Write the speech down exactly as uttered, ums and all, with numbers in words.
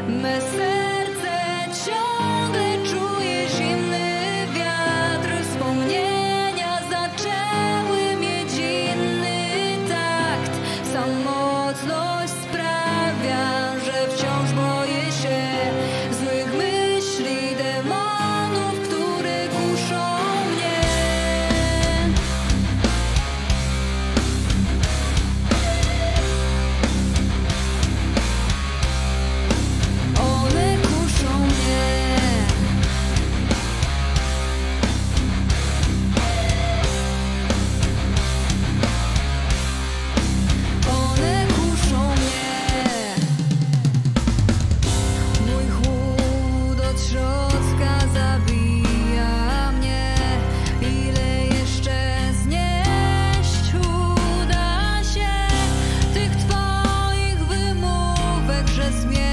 Me serce ciągle czuje zimny wiatr. Wspomnienia zaczęły mieć inny takt. Samotność sprawia, że wciąż boję się złych myśli, demonów, które kuszą mnie. One kuszą mnie. One kuszą mnie. Mój chłód od środka zabija mnie. Ile jeszcze znieść uda się tych twoich wymówek, że zmienię